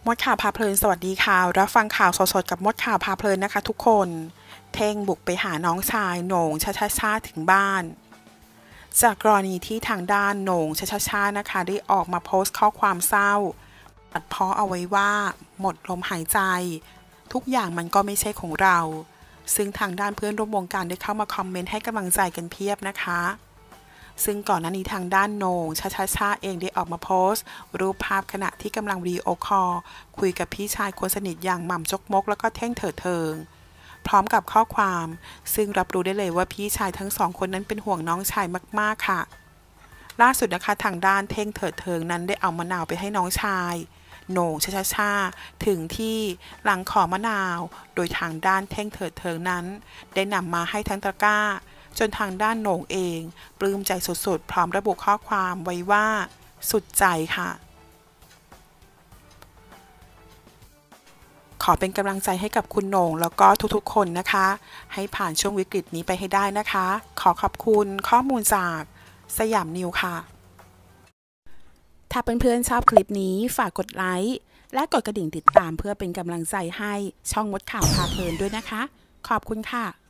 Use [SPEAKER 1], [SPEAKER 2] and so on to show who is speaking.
[SPEAKER 1] มดข่าวพาเพลินสวัสดีค่ะรับฟังข่าวสดๆกับมดข่าวพาเพลินนะคะทุกคนเท่งบุกไปหาน้องชายโหน่งชาถึงบ้านจากกรณีที่ทางด้านโหน่งชานะคะได้ออกมาโพสต์ข้อความเศร้าตัดพ้อเอาไว้ว่าหมดลมหายใจทุกอย่างมันก็ไม่ใช่ของเราซึ่งทางด้านเพื่อนร่วมวงการได้เข้ามาคอมเมนต์ให้กำลังใจกันเพียบนะคะซึ่งก่อนหน้านี้ทางด้านโหน่งชาเองได้ออกมาโพสต์รูปภาพขณะที่กำลังวิดีโอคอลคุยกับพี่ชายคนสนิทอย่างหม่ำจกมกแล้วก็เท่งเถิดเทิงพร้อมกับข้อความซึ่งรับรู้ได้เลยว่าพี่ชายทั้งสองคนนั้นเป็นห่วงน้องชายมากๆค่ะล่าสุดนะคะทางด้านเท่งเถิดเทิงนั้นได้เอามะนาวไปให้น้องชายโหน่งชาถึงที่หลังขอมะนาวโดยทางด้านเท่งเถิดเทิงนั้นได้นำมาให้ทั้งตะกร้าจนทางด้านโหน่งเองปลื้มใจสุดๆพร้อมระบุข้อความไว้ว่าสุดใจค่ะขอเป็นกำลังใจให้กับคุณโหน่งแล้วก็ทุกๆคนนะคะให้ผ่านช่วงวิกฤตนี้ไปให้ได้นะคะขอขอบคุณข้อมูลจากสยามนิวค่ะถ้าเพื่อนๆชอบคลิปนี้ฝากกดไลค์และกดกระดิ่งติดตามเพื่อเป็นกำลังใจให้ช่องมดข่าวพาเพลินด้วยนะคะขอบคุณค่ะ